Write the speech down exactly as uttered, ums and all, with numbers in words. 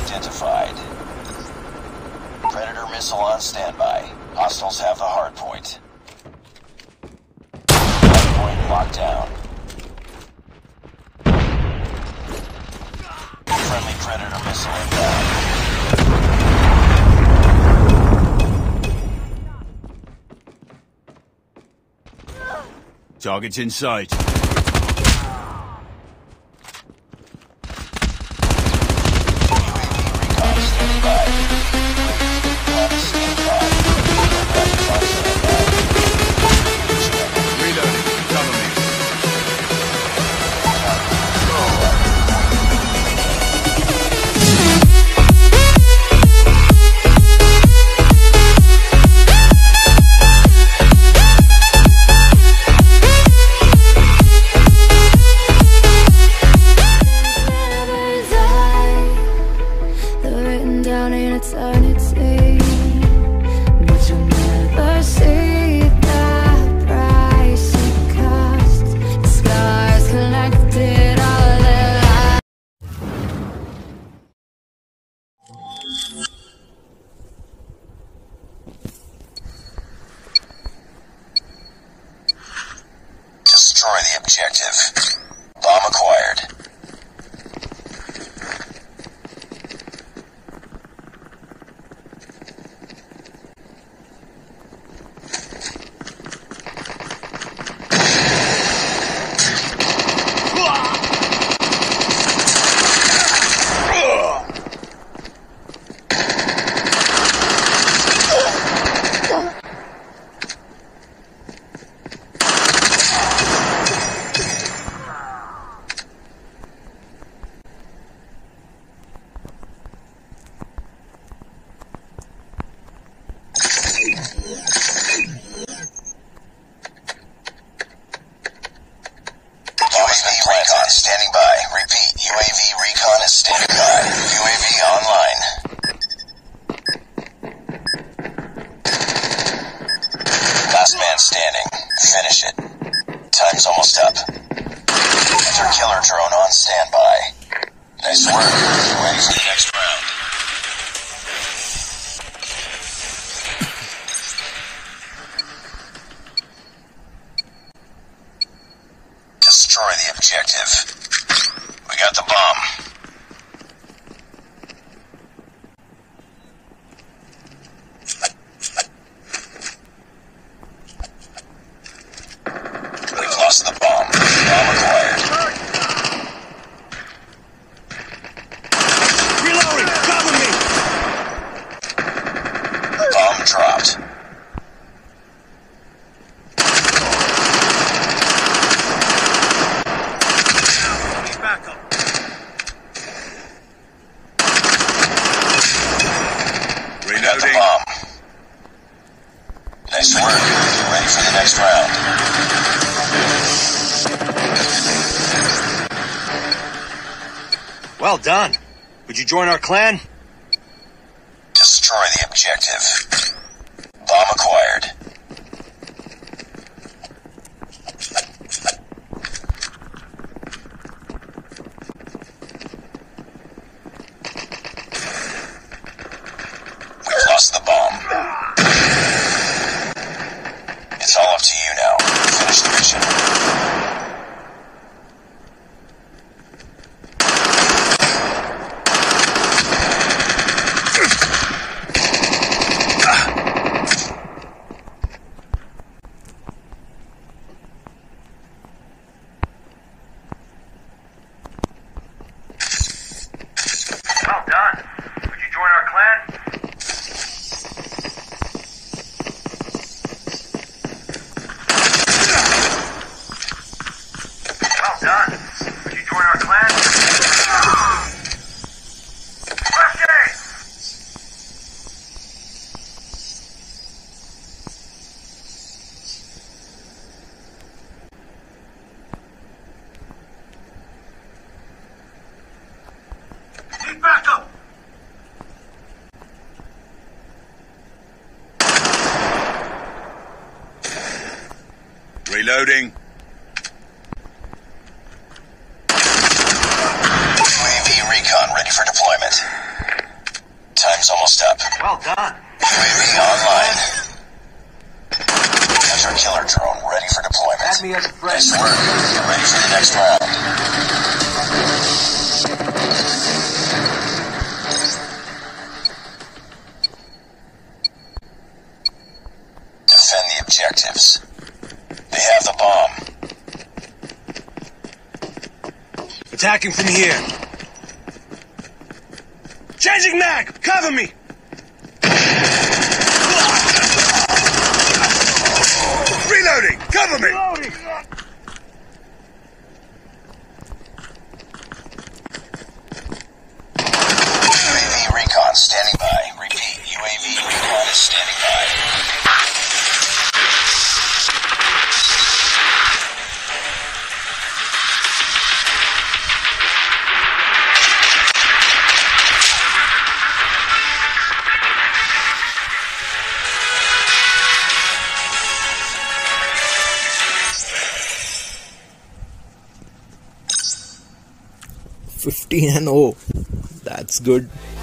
identified. Predator missile on standby. Hostiles have the hard point. Hard point locked down. Friendly Predator missile inbound. Target's in sight. Destroy the objective. Bomb acquired. Standing by. Repeat, U A V recon is standing by. U A V online. Last man standing. Finish it. Time's almost up. Enter killer drone on standby. Nice work. Ready for the next round. Destroy the objective. We got the bomb. We've lost the bomb. Bomb acquired. Reloading! Cover me! Bomb dropped. We got the bomb. Nice work. Get ready for the next round. Well done. Would you join our clan? Destroy the objective. Bomb acquired. We've lost the bomb. It's all up to you now. Finish the mission. Well done. Would you join our clan? Well done. Would you join our clan? Left aid! Need backup! Reloading. U A V recon ready for deployment. Time's almost up. Well done. U A V online. Hunter killer drone ready for deployment. Add me as a friend. Nice work. Get ready for the next round. Defend the objectives. They have the bomb. Attacking from here. Changing mag! Cover me! Reloading! Cover me! U A V recon standing by. Repeat, U A V recon is standing by. fifteen and oh, that's good.